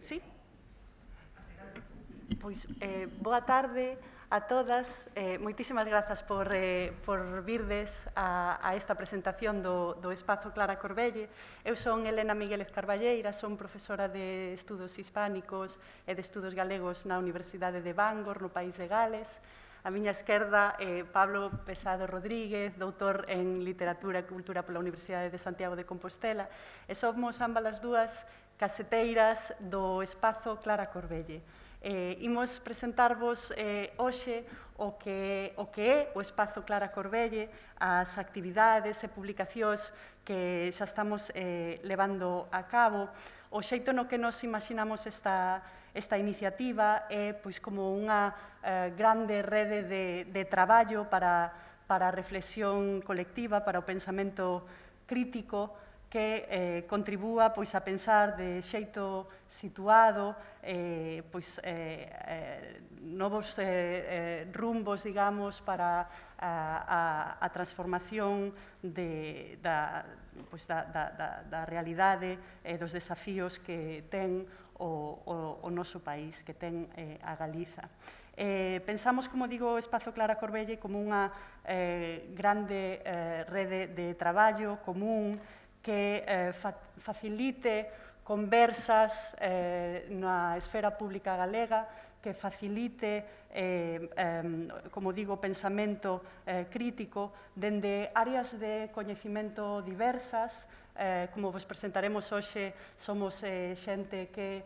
Sí? Pois, boa tarde a todas. Moitísimas grazas por virdes a esta presentación do Espazo Clara Corbelle. Eu son Elena Miguélez Carballeira, son profesora de Estudos Hispánicos e de Estudos Galegos na Universidade de Bangor, no país de Gales. A miña esquerda, Pablo Pesado Rodríguez, doutor en Literatura e Cultura pola Universidade de Santiago de Compostela, e somos ambas as dúas caseteiras do Espazo Clara Corbelle. Imos presentarvos hoxe o que é o Espazo Clara Corbelle, as actividades e publicacións que xa estamos levando a cabo. O xeito no que nos imaginamos esta iniciativa é pois como unha grande rede de traballo para a reflexión colectiva, para o pensamento crítico, que contribúa pois, a pensar de xeito situado novos rumbos, digamos, para a transformación da realidade e dos desafíos que ten o noso país, que ten a Galiza. Pensamos, como digo, o Espazo Clara Corbelle como unha grande rede de traballo común que facilite conversas na esfera pública galega, que facilite, como digo, pensamento crítico dende áreas de coñecimento diversas. Como vos presentaremos hoxe, somos xente que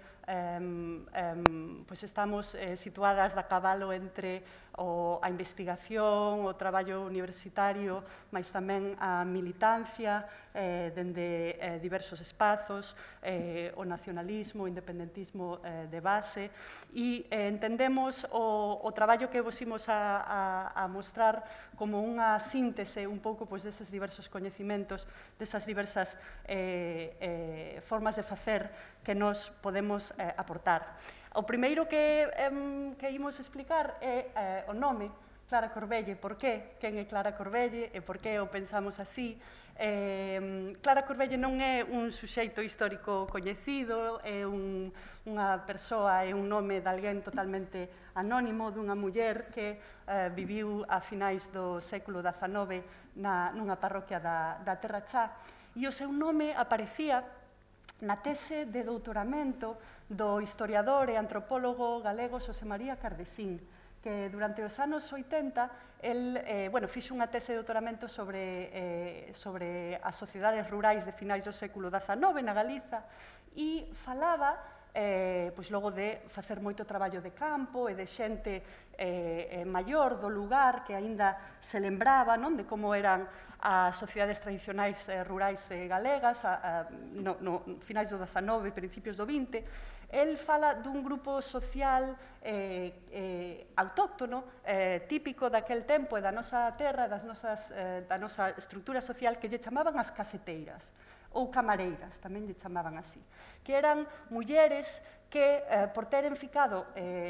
estamos situadas a cabalo entre a investigación, o traballo universitario, mas tamén a militancia dende diversos espazos, o nacionalismo, o independentismo de base, e entendemos o traballo que vos imos a mostrar como unha síntese un pouco deses diversos coñecimentos, desas diversas formas de facer que nos podemos aportar. O primeiro que imos explicar é o nome, Clara Corbelle. Por que? Quen é Clara Corbelle e por que o pensamos así? Clara Corbelle non é un suxeito histórico coñecido, é unha persoa, é un nome de alguén totalmente anónimo, dunha muller que viviu a finais do século XIX nunha parroquia da Terra Chá, e o seu nome aparecía na tese de doutoramento do historiador e antropólogo galego Xosé María Cardesín, que durante os anos 80 fixo unha tese de doutoramento sobre as sociedades rurais de finais do século XIX na Galiza e falaba logo de facer moito traballo de campo e de xente maior do lugar que aínda se lembraba de como eran as sociedades tradicionais rurais galegas no finais do XIX e principios do XX. El fala dun grupo social autóctono, típico daquel tempo e da nosa terra, da nosa estrutura social, que lle chamaban as caseteiras, ou camareiras, tamén lle chamaban así, que eran mulleres que, por teren ficado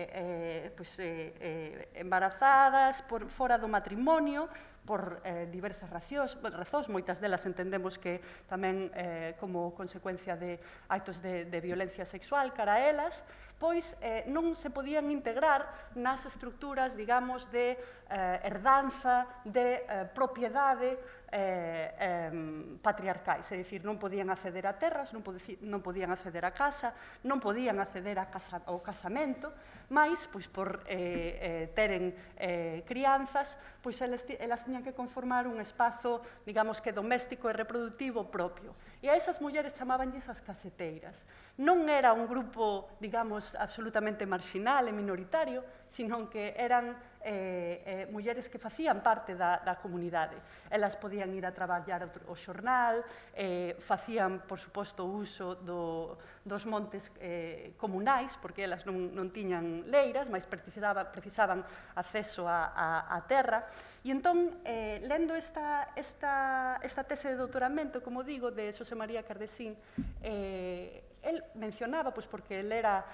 embarazadas por fora do matrimonio, por diversas razóns, moitas delas entendemos que tamén como consecuencia de actos de violencia sexual cara a elas, pois non se podían integrar nas estructuras, digamos, de herdanza, de propiedade patriarcais, é dicir, non podían acceder a terras, non podían acceder a casa, non podían acceder ao casamento, mas, por teren crianzas, elas tiñan que conformar un espazo, digamos que doméstico e reproductivo propio. E a esas mulleres chamábanlles as caseteiras. Non era un grupo, digamos, absolutamente marxinal e minoritario, sino que eran mulleres que facían parte da comunidade. Elas podían ir a traballar ao xornal, facían, por suposto, uso dos montes comunais, porque elas non tiñan leiras, mas precisaban acceso á terra. E entón, lendo esta tese de doutoramento, como digo, de Xosé María Cardesín, el mencionaba, porque el era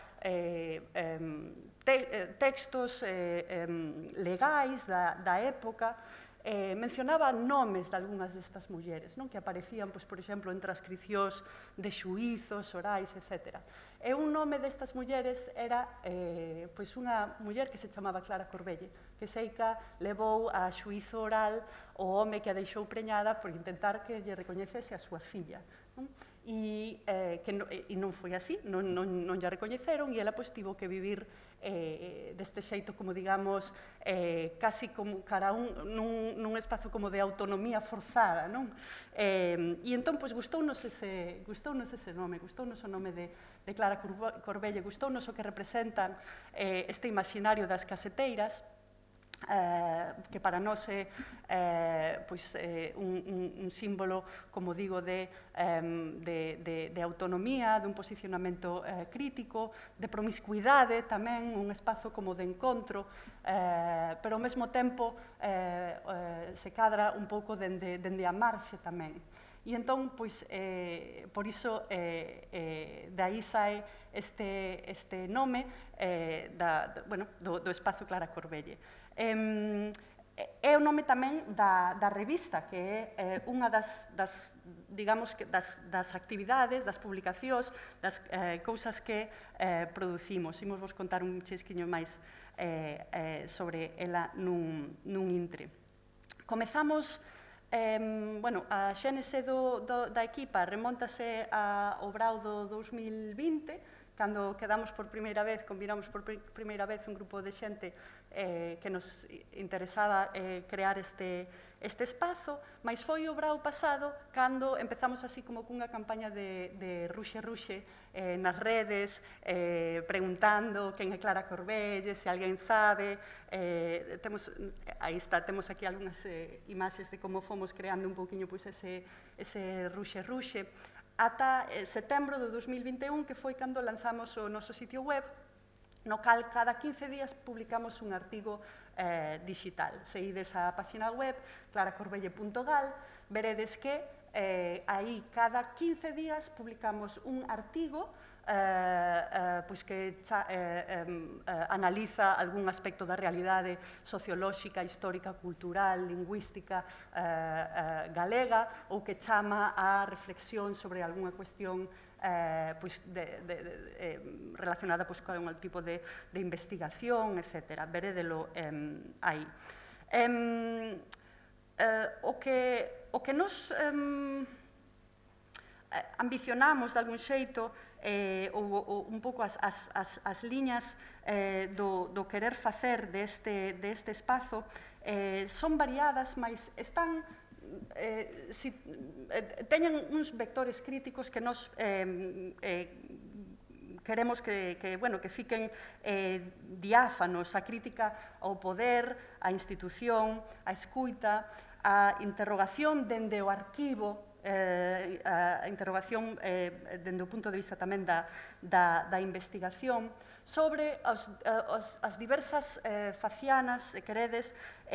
textos legais da época, mencionaba nomes de algunhas destas mulleres, que aparecían, por exemplo, en transcricións de xuízos, orais, etc. E un nome destas mulleres era pois unha muller que se chamaba Clara Corbelle, que Seica levou a xuízo oral o home que a deixou preñada por intentar que lle recoñecese a súa filla. E non foi así, non lle recoñeceron, e ela pois tivo que vivir deste xeito, como digamos, casi como cara nun espazo como de autonomía forzada, non? E entón, pois, gustounos ese nome, gustounos o nome de Clara Corbelle, gustounos o que representan este imaginario das caseteiras, que para nós é un símbolo, como digo, de autonomía, dun posicionamento crítico, de promiscuidade tamén, un espazo como de encontro, pero ao mesmo tempo se cadra un pouco dende a marxe tamén. E entón, pois, por iso, de aí sae este nome do espazo Clara Corbelle. É o nome tamén da revista, que é unha das actividades, das publicacións, das cousas que producimos. Imos vos contar un chisquiño máis sobre ela nun intre. Comezamos, a xénese da equipa remontase ao brao do 2020, cando quedamos por primeira vez, combinamos por primeira vez un grupo de xente que nos interesaba crear este espazo, mas foi o brao pasado cando empezamos así como cunha campaña de ruxe nas redes, preguntando quen é Clara Corbelle, se alguén sabe. Aí está, temos aquí algunhas imaxes de como fomos creando un pouquiño ese ruxe, ata setembro de 2021, que foi cando lanzamos o noso sitio web, no cal cada 15 días publicamos un artigo digital. Se ides á página web, claracorbelle.gal, veredes que aí cada 15 días publicamos un artigo que analiza algún aspecto da realidade sociolóxica, histórica, cultural, lingüística galega, ou que chama a reflexión sobre algunha cuestión relacionada con un tipo de investigación, etc. Verédelo aí. O que nos ambicionamos de algún xeito, ou un pouco as liñas do querer facer deste espazo son variadas, mas están teñen uns vectores críticos que nos queremos que fiquen diáfanos: a crítica ao poder, á institución, á escuita, a interrogación dende o arquivo, a interrogación dende o punto de vista tamén da investigación, sobre as diversas facianas, se queredes,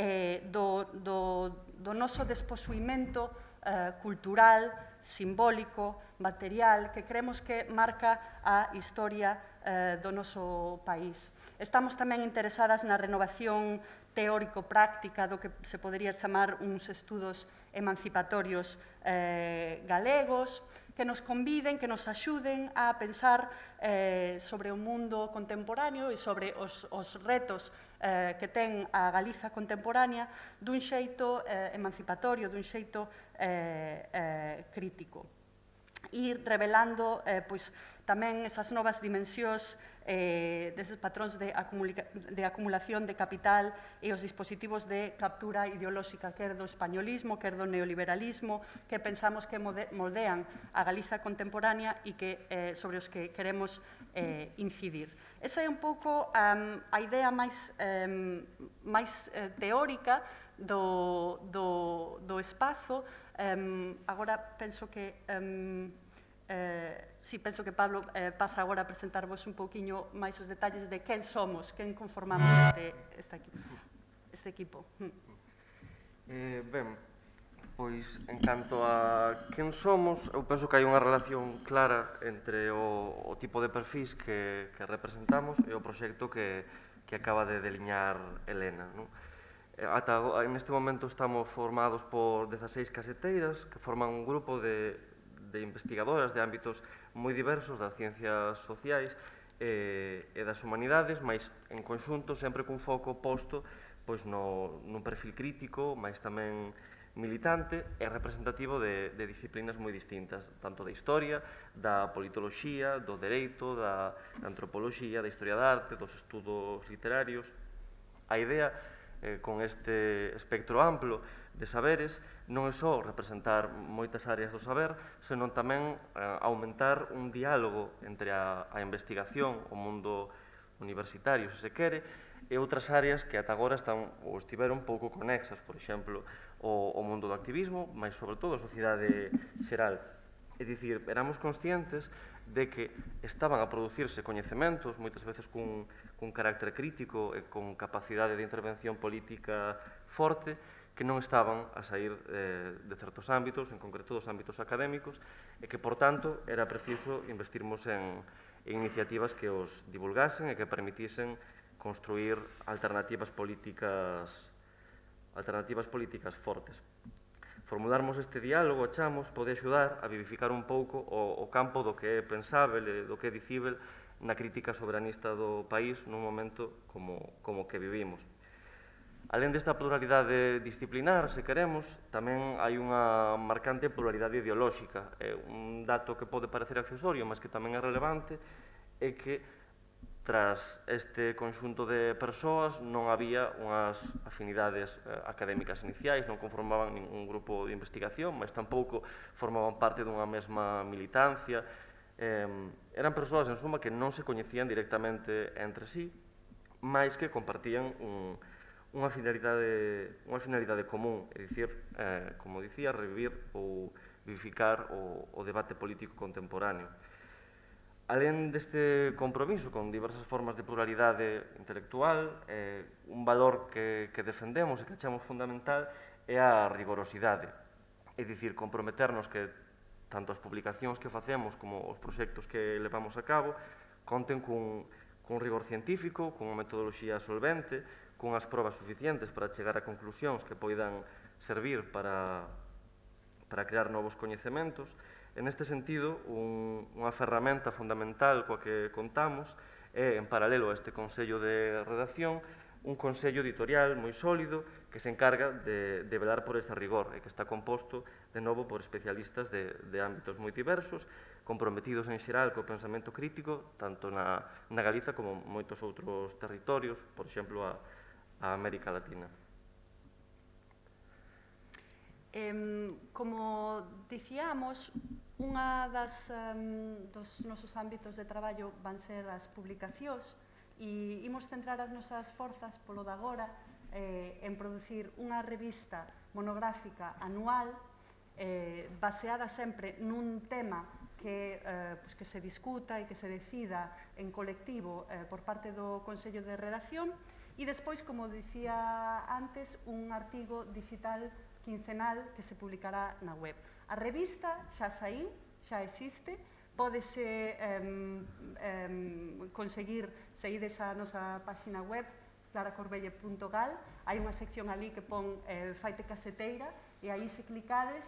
do noso desposuimento cultural, simbólico, material, que creemos que marca a historia do noso país. Estamos tamén interesadas na renovación teórico-práctica do que se podería chamar uns estudos emancipatorios galegos, que nos conviden, que nos axuden a pensar sobre o mundo contemporáneo e sobre os retos que ten a Galiza contemporánea dun xeito emancipatorio, dun xeito crítico. E revelando tamén esas novas dimensións deses patróns de acumulación de capital e os dispositivos de captura ideolóxica, quer do españolismo, quer do neoliberalismo, que pensamos que moldean a Galiza contemporánea e sobre os que queremos incidir. Esa é un pouco a idea máis teórica do espazo. Agora penso que penso que Pablo pasa agora a presentarvos un pouquiño máis os detalles de quen somos, quen conformamos este equipo. Ben, pois, en canto a quen somos, eu penso que hai unha relación clara entre o tipo de perfis que representamos e o proxecto que acaba de deliñar Helena. Neste momento estamos formados por 16 caseteiras que forman un grupo de de investigadoras de ámbitos moi diversos, das ciencias sociais e das humanidades, mas en conxunto sempre cun foco posto nun perfil crítico, mas tamén militante e representativo de disciplinas moi distintas, tanto da historia, da politoloxía, do dereito, da antropoloxía, da historia da arte, dos estudos literarios. A idea, con este espectro amplo de saberes, non é só representar moitas áreas do saber, senón tamén aumentar un diálogo entre a investigación, o mundo universitario, se se quere, e outras áreas que ata agora están ou estiveron pouco conexas, por exemplo, o mundo do activismo, mas sobre todo a sociedade xeral. É dicir, éramos conscientes de que estaban a producirse coñecementos, moitas veces cun carácter crítico e con capacidade de intervención política forte, que non estaban a sair de certos ámbitos, en concreto dos ámbitos académicos, e que, por tanto, era preciso investirmos en iniciativas que os divulgasen e que permitisen construir alternativas políticas fortes. Formularmos este diálogo, achamos, pode axudar a vivificar un pouco o campo do que é pensável e do que é dicível na crítica soberanista do país nun momento como que vivimos. Alén desta pluralidade disciplinar, se queremos, tamén hai unha marcante pluralidade ideolóxica. Un dato que pode parecer accesorio, mas que tamén é relevante, é que tras este conxunto de persoas non había unhas afinidades académicas iniciais, non conformaban ningún grupo de investigación, mas tampouco formaban parte dunha mesma militancia. Eran persoas, en suma, que non se coñecían directamente entre sí, mas que compartían unha finalidade común, é dicir, como dicía, revivir ou vivificar o debate político contemporáneo. Alén deste compromiso con diversas formas de pluralidade intelectual, un valor que defendemos e que achamos fundamental é a rigorosidade. É dicir, comprometernos que tanto as publicacións que facemos como os proxectos que levamos a cabo conten cun rigor científico, cunha metodoloxía solvente, cunhas probas suficientes para chegar a conclusións que poidan servir para crear novos coñecementos. En este sentido, unha ferramenta fundamental coa que contamos é, en paralelo a este Consello de Redacción, un Consello editorial moi sólido que se encarga de velar por este rigor e que está composto, de novo, por especialistas de ámbitos moi diversos, comprometidos en xeral co pensamento crítico, tanto na Galiza como en moitos outros territorios, por exemplo, a América Latina. Como dicíamos, unha dos nosos ámbitos de traballo van ser as publicacións e imos centrar as nosas forzas polo de agora en producir unha revista monográfica anual baseada sempre nun tema que se discuta e que se decida en colectivo por parte do Consello de Redacción e despois, como dicía antes, un artigo digital quincenal que se publicará na web. A revista xa saiu, xa existe, pódese conseguir sair desa nosa página web, claracorbelle.gal, hai unha sección ali que pon faite caseteira e aí se clicades,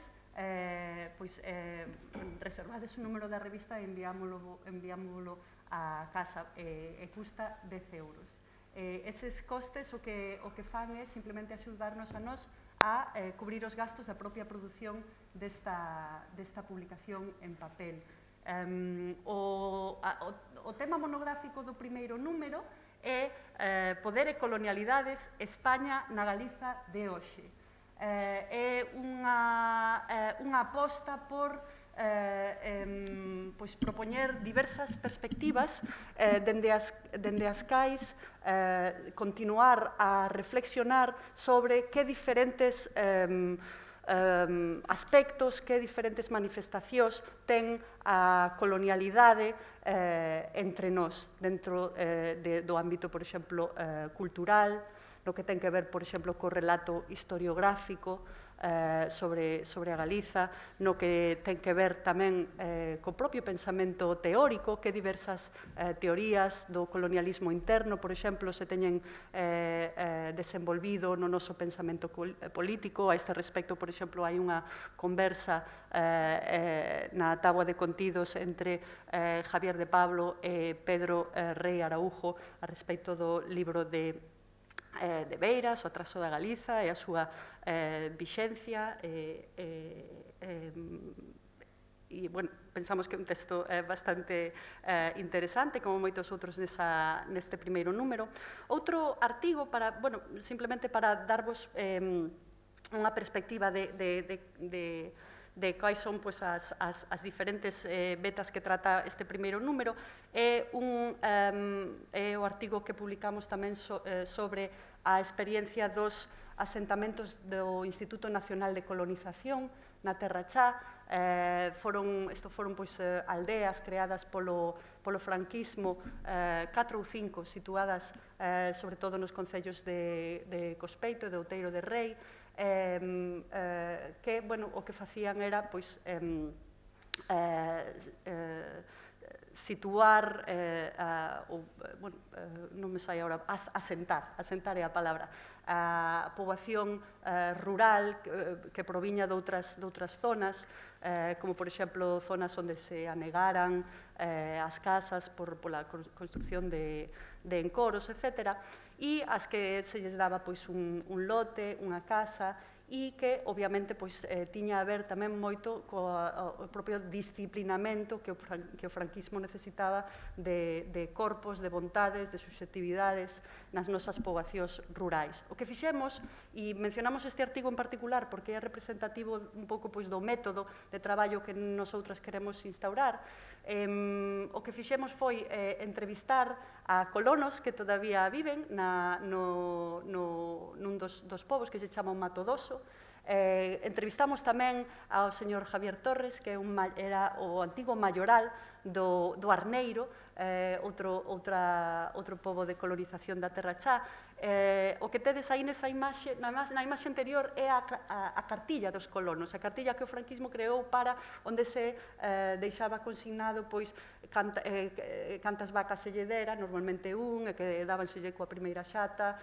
reservades o número da revista e enviámoslo a casa e custa 10 euros. Eses costes o que fan é simplemente axudarnos a nós a cubrir os gastos da propia produción desta publicación en papel. O tema monográfico do primeiro número é Poder e colonialidades, España na Galiza de hoxe. É unha aposta por propoñer diversas perspectivas dende as cais continuar a reflexionar sobre que diferentes aspectos, que diferentes manifestacións ten a colonialidade entre nós, dentro do ámbito, por exemplo, cultural, no que ten que ver, por exemplo, co relato historiográfico, sobre a Galiza, no que ten que ver tamén co propio pensamento teórico, que diversas teorías do colonialismo interno, por exemplo, se teñen desenvolvido no noso pensamento político. A este respecto, por exemplo, hai unha conversa na táboa de contidos entre Javier de Pablo e Pedro Rei Araújo a respecto do libro de Beiras, o atraso da Galiza e a súa vixencia e, bueno, pensamos que é un texto bastante interesante, como moitos outros neste primeiro número. Outro artigo, simplemente para darvos unha perspectiva de quais son as diferentes vetas que trata este primeiro número, é o artigo que publicamos tamén sobre a experiencia dos asentamentos do Instituto Nacional de Colonización na Terra Chá. Isto foron aldeas creadas polo franquismo, 4 ou 5 situadas sobre todo nos concellos de Cospeito e de Outeiro de Rei, que o que facían era situar, non me sai agora, asentar é a palabra, a poboación rural que proviña doutras zonas, como, por exemplo, zonas onde se anegaran as casas pola construcción de encoros, etc., e as que se lles daba un lote, unha casa, e que, obviamente, tiña a ver tamén moito co propio disciplinamento que o franquismo necesitaba de corpos, de vontades, de susceptibilidades nas nosas poboacións rurais. O que fixemos, e mencionamos este artigo en particular porque é representativo un pouco do método de traballo que nosoutras queremos instaurar, o que fixemos foi entrevistar a colonos que todavía viven nun dos povos que se chama o Mato Doso. Entrevistamos tamén ao señor Javier Torres, que era o antigo maioral do Arneiro, outro pobo de colonización da Terra Chá. O que tedes aí na imaxe anterior é a cartilla dos colonos, a cartilla que o franquismo creou para onde se deixaba consignado cantas vacas se lle dera, normalmente e que dábanselle coa primeira xata,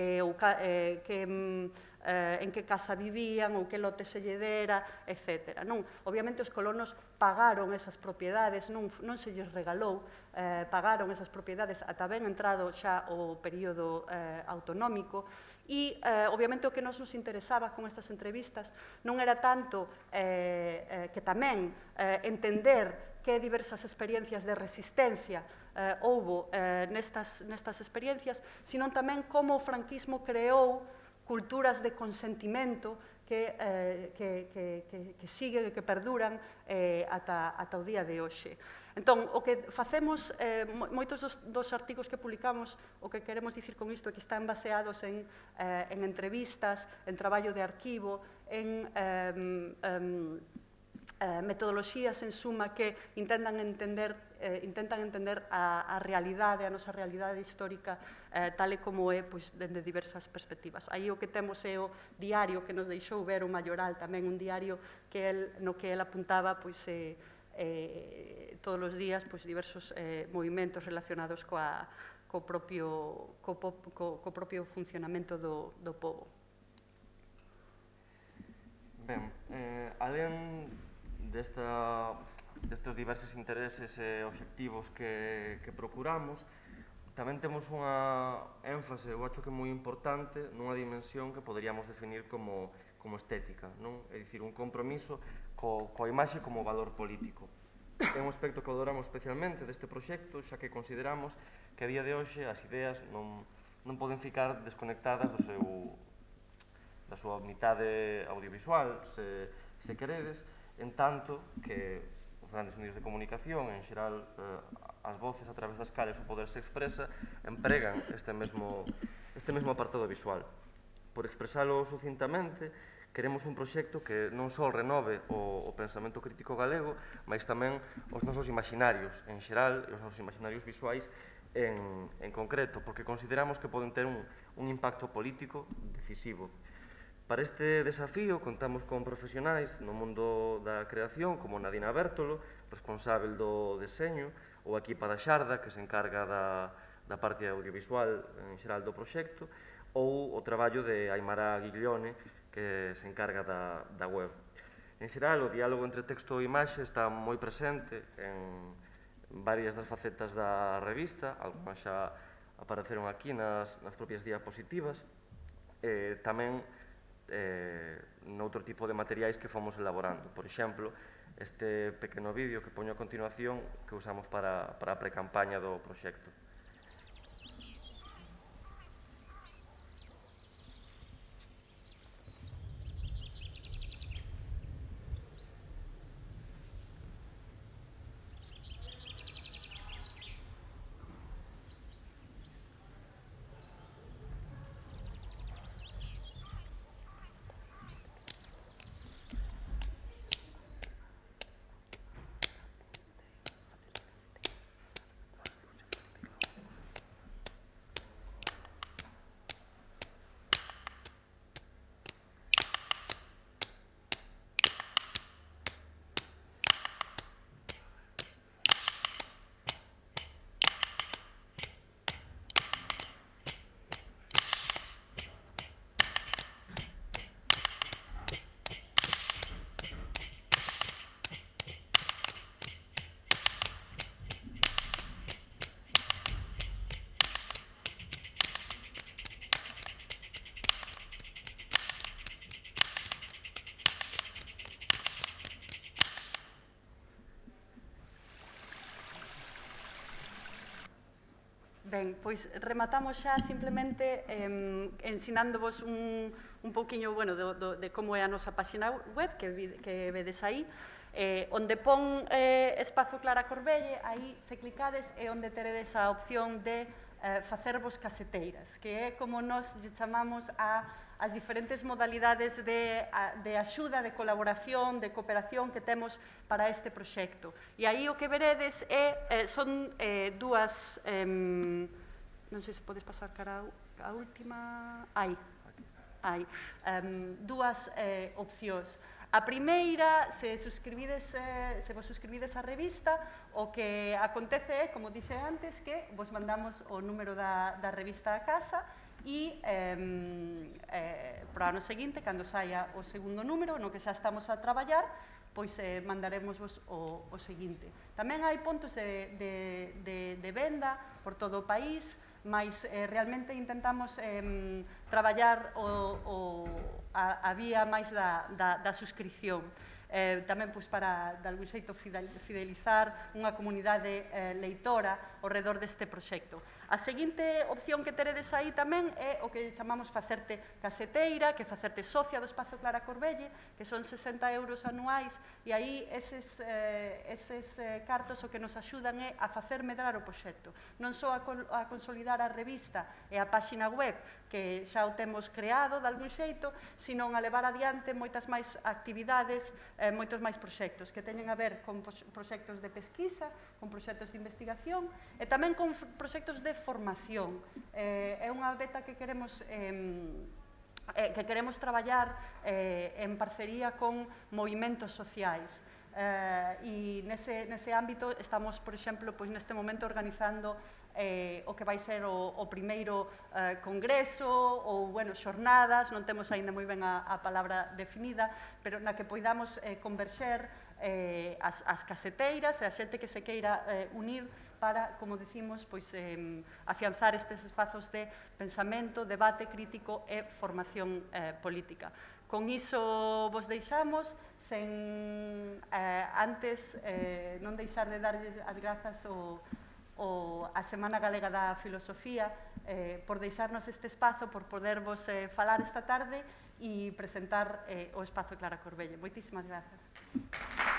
en que casa vivían ou que lote se lle dera, etc. Obviamente, os colonos pagaron esas propiedades, non se lles regalou, pagaron esas propiedades ata ben entrado xa o período autonómico, e, obviamente, o que nos interesaba con estas entrevistas non era tanto que tamén entender que diversas experiencias de resistencia houbo nestas experiencias, sino tamén como o franquismo creou culturas de consentimento que siguen e que perduran ata o día de hoxe. Entón, o que facemos, moitos dos artigos que publicamos, o que queremos dicir con isto é que están baseados en entrevistas, en traballo de arquivo, en metodoloxías, en suma, que intentan entender a realidade, a nosa realidade histórica, tal e como é, dende diversas perspectivas. Aí o que temos é o diario que nos deixou ver o maioral, tamén un diario no que el apuntaba todos os días diversos movimentos relacionados co propio funcionamento do pobo. Ben, alén destes diversos intereses e obxectivos que procuramos, tamén temos unha énfase, eu acho que moi importante, nunha dimensión que poderíamos definir como estética, é dicir, un compromiso coa imaxe como valor político. É un aspecto que adoramos especialmente deste proxecto, xa que consideramos que a día de hoxe as ideas non poden ficar desconectadas da súa unidade audiovisual, se queredes, en tanto que os grandes medios de comunicación, en xeral as voces a través das cales o poder se expresa, empregan este mesmo apartado visual. Por expresalo sucintamente, queremos un proxecto que non só renove o pensamento crítico galego, mas tamén os nosos imaginarios en xeral e os nosos imaginarios visuais en concreto, porque consideramos que poden ter un impacto político decisivo. Para este desafío contamos con profesionais no mundo da creación, como Nadina Bértolo, responsável do deseño, ou a equipa da Xarda, que se encarga da parte audiovisual en xeral do proxecto, ou o traballo de Aimara Guiglione, que se encarga da web. En xeral, o diálogo entre texto e imaxe está moi presente en varias das facetas da revista, algunhas xa apareceron aquí nas propias diapositivas, tamén noutro tipo de materiais que fomos elaborando. Por exemplo, este pequeno vídeo que poño a continuación que usamos para a precampaña do proxecto. Ben, pois rematamos xa simplemente ensinándovos un pouquiño de como é a nosa páxina web, que vedes aí, onde pon Espazo Clara Corbelle, aí se clicades é onde teredes a opción de facervos caseteiras, que é como nos chamamos as diferentes modalidades de axuda, de colaboración, de cooperación que temos para este proxecto. E aí o que veredes son dúas, non sei se podes pasar cara a última, dúas opcións. A primeira, se vos suscribides á revista, o que acontece é, como dixe antes, que vos mandamos o número da revista a casa e para o ano seguinte, cando saia o segundo número, no que xa estamos a traballar, pois mandaremosvos o seguinte. Tamén hai puntos de venda por todo o país, mas realmente intentamos traballar a vía máis da suscripción. Tamén para, de algún xeito, fidelizar unha comunidade leitora ao redor deste proxecto. A seguinte opción que teredes aí tamén é o que chamamos facerte caseteira, que facerte socia do Espazo Clara Corbelle, que son 60 euros anuais, e aí eses cartos o que nos axudan é a facer medrar o proxecto. Non só a consolidar a revista e a páxina web, que xa o temos creado de algún xeito, sino a levar adiante moitas máis actividades, moitos máis proxectos que teñen a ver con proxectos de pesquisa, con proxectos de investigación e tamén con proxectos de formación. É unha beta que queremos traballar en parcería con movimentos sociais. E nese ámbito estamos, por exemplo, neste momento organizando o que vai ser o primeiro congreso ou, xornadas, non temos aínda moi ben a palabra definida, pero na que poidamos converxer as caseteiras e a xente que se queira unir para, como decimos, afianzar estes espazos de pensamento, debate crítico e formación política. Con iso vos deixamos, sen antes non deixar de darlles as grazas a Semana Galega da Filosofía por deixarnos este espazo, por podervos falar esta tarde e presentar o Espazo Clara Corbelle. Moitísimas grazas.